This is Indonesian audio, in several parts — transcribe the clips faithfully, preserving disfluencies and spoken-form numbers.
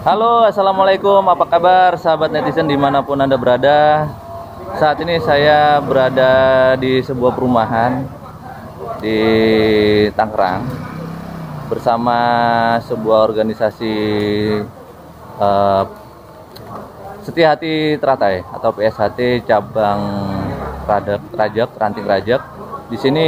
Halo, assalamualaikum. Apa kabar, sahabat netizen dimanapun Anda berada? Saat ini saya berada di sebuah perumahan di Tangerang bersama sebuah organisasi uh, Setia Hati Teratai atau P S H T cabang Rajek, Rajek, Ranting Rajek. Di sini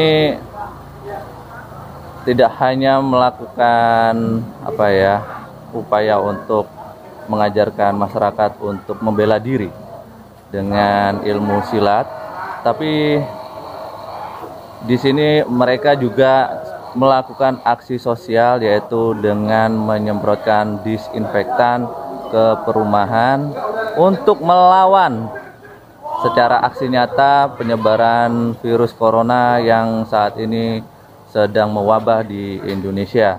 tidak hanya melakukan apa ya? upaya untuk mengajarkan masyarakat untuk membela diri dengan ilmu silat, tapi di sini mereka juga melakukan aksi sosial, yaitu dengan menyemprotkan disinfektan ke perumahan untuk melawan secara aksi nyata penyebaran virus corona yang saat ini sedang mewabah di Indonesia.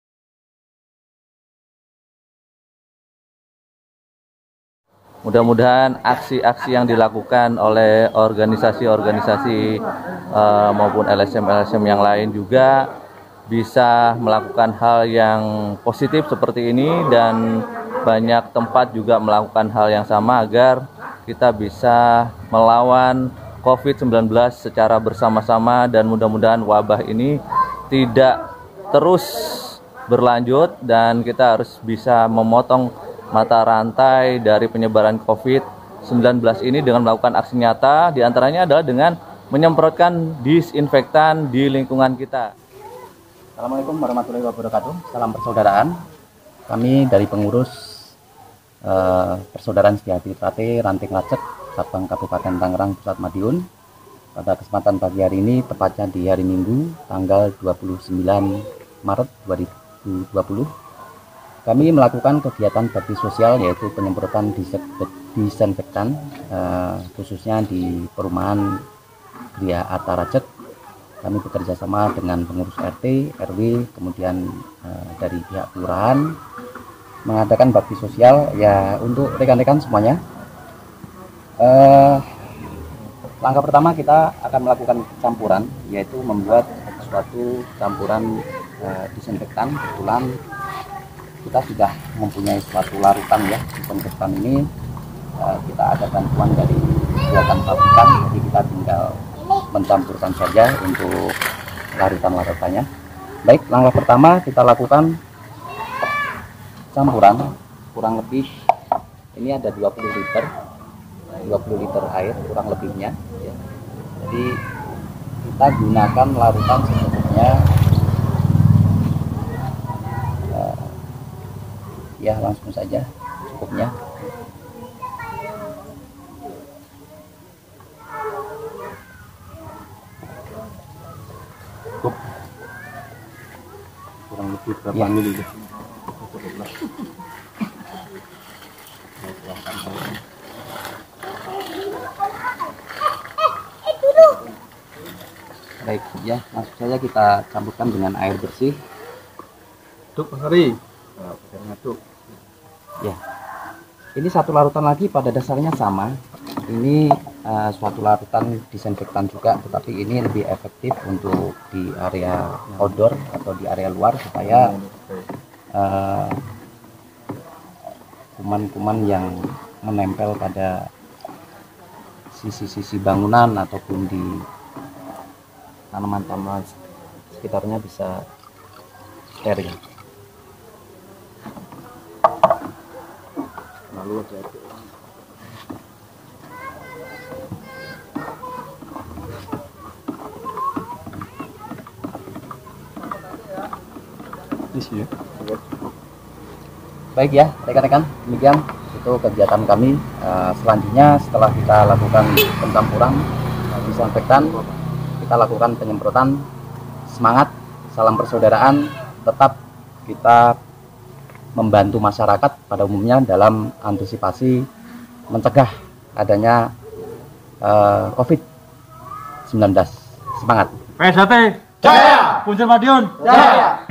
Mudah-mudahan aksi-aksi yang dilakukan oleh organisasi-organisasi uh, maupun L S M-L S M yang lain juga bisa melakukan hal yang positif seperti ini, dan banyak tempat juga melakukan hal yang sama agar kita bisa melawan covid sembilan belas secara bersama-sama, dan mudah-mudahan wabah ini tidak terus berlanjut dan kita harus bisa memotong mata rantai dari penyebaran covid sembilan belas ini dengan melakukan aksi nyata, diantaranya adalah dengan menyemprotkan disinfektan di lingkungan kita. Assalamualaikum warahmatullahi wabarakatuh. Salam persaudaraan. Kami dari pengurus eh, Persaudaraan Setia Hati Teratai Ranting Rajek cabang Kabupaten Tangerang Pusat Madiun. Pada kesempatan pagi hari ini, tepatnya di hari Minggu tanggal dua puluh sembilan Maret dua ribu dua puluh, kami melakukan kegiatan bakti sosial, yaitu penyemprotan disinfektan eh, khususnya di perumahan Gria Arta Rajek. Kami bekerja sama dengan pengurus R T, R W, kemudian eh, dari pihak kelurahan mengadakan bakti sosial ya untuk rekan-rekan semuanya. Eh, langkah pertama kita akan melakukan campuran, yaitu membuat suatu campuran eh, disinfektan. Kebetulan kita sudah mempunyai suatu larutan ya, disinfektan ini uh, kita ada bantuan dari buatan pabrikan, jadi kita tinggal mencampurkan saja untuk larutan-larutannya. Baik, langkah pertama kita lakukan campuran kurang lebih ini ada dua puluh liter air kurang lebihnya ya. Jadi kita gunakan larutan secukupnya. Ya, langsung saja cukupnya. Cukup. Kurang lebih berapa ya. Mili? Baik ya, langsung saja kita campurkan dengan air bersih. Duk, Mas Hari. Ngaduk. Ya, ini satu larutan lagi pada dasarnya sama. Ini uh, suatu larutan disinfektan juga, tetapi ini lebih efektif untuk di area outdoor atau di area luar, supaya kuman-kuman uh, yang menempel pada sisi-sisi bangunan ataupun di tanaman-tanaman sekitarnya bisa steril. Lalu ada isi ya. Baik ya rekan-rekan, demikian itu kegiatan kami. Uh, selanjutnya setelah kita lakukan pencampuran disinfektan, kita lakukan penyemprotan. Semangat, salam persaudaraan, tetap kita membantu masyarakat pada umumnya dalam antisipasi mencegah adanya uh, covid sembilan belas. Semangat. P S H T Jaya, Puncak Madiun Jaya.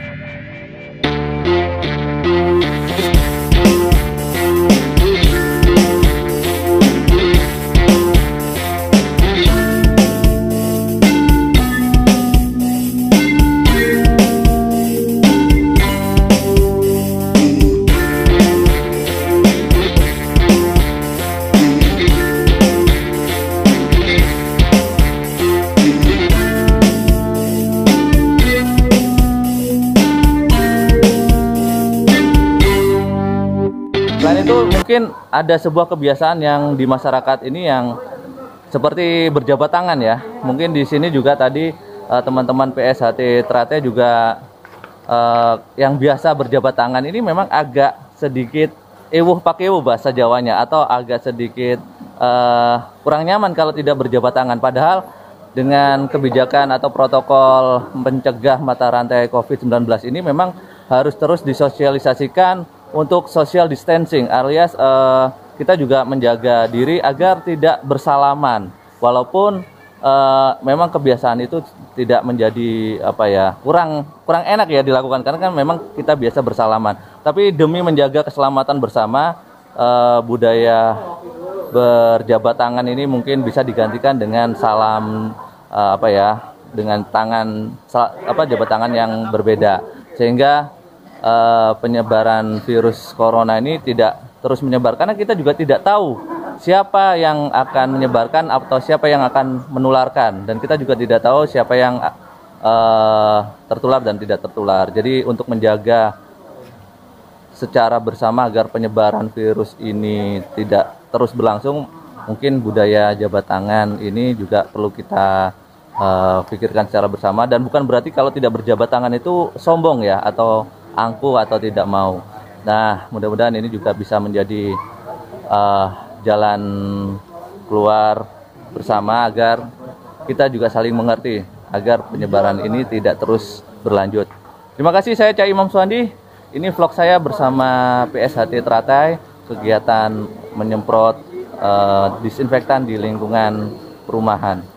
Selain itu mungkin ada sebuah kebiasaan yang di masyarakat ini yang seperti berjabat tangan ya. Mungkin di sini juga tadi uh, teman-teman P S H T Trate juga uh, yang biasa berjabat tangan ini memang agak sedikit ewuh pakewuh bahasa Jawanya, atau agak sedikit uh, kurang nyaman kalau tidak berjabat tangan. Padahal dengan kebijakan atau protokol mencegah mata rantai covid sembilan belas ini memang harus terus disosialisasikan untuk social distancing, alias uh, kita juga menjaga diri agar tidak bersalaman. Walaupun uh, memang kebiasaan itu tidak menjadi apa ya kurang kurang enak ya dilakukan, karena kan memang kita biasa bersalaman. Tapi demi menjaga keselamatan bersama, uh, budaya berjabat tangan ini mungkin bisa digantikan dengan salam uh, apa ya dengan tangan apa jabat tangan yang berbeda, sehingga uh, penyebaran virus corona ini tidak terus menyebar, karena kita juga tidak tahu siapa yang akan menyebarkan atau siapa yang akan menularkan, dan kita juga tidak tahu siapa yang uh, tertular dan tidak tertular. Jadi untuk menjaga secara bersama agar penyebaran virus ini tidak terus berlangsung, mungkin budaya jabat tangan ini juga perlu kita uh, pikirkan secara bersama. Dan bukan berarti kalau tidak berjabat tangan itu sombong ya, atau angkuh atau tidak mau. Nah, mudah-mudahan ini juga bisa menjadi uh, jalan keluar bersama agar kita juga saling mengerti, agar penyebaran ini tidak terus berlanjut. Terima kasih, saya Cak Imam Suwandi. Ini vlog saya bersama P S H T Trate, kegiatan menyemprot uh, disinfektan di lingkungan perumahan.